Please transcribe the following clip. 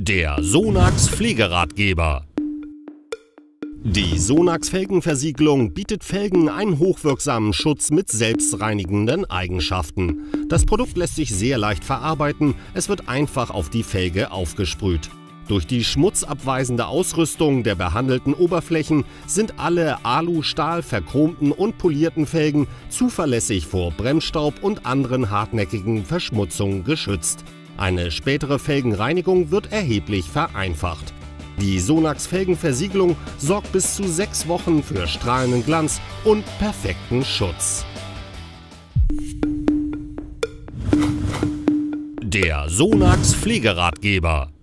Der Sonax Pflegeratgeber. Die Sonax Felgenversiegelung bietet Felgen einen hochwirksamen Schutz mit selbstreinigenden Eigenschaften. Das Produkt lässt sich sehr leicht verarbeiten, es wird einfach auf die Felge aufgesprüht. Durch die schmutzabweisende Ausrüstung der behandelten Oberflächen sind alle Alu-, Stahl-, verchromten und polierten Felgen zuverlässig vor Bremsstaub und anderen hartnäckigen Verschmutzungen geschützt. Eine spätere Felgenreinigung wird erheblich vereinfacht. Die Sonax Felgenversiegelung sorgt bis zu 6 Wochen für strahlenden Glanz und perfekten Schutz. Der Sonax Pflegeratgeber.